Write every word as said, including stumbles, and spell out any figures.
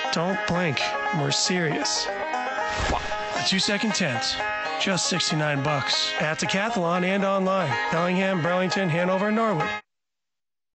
Don't blink. We're serious. A two-second tent. Just sixty-nine bucks. At Decathlon and online. Bellingham, Burlington, Hanover, and Norwood.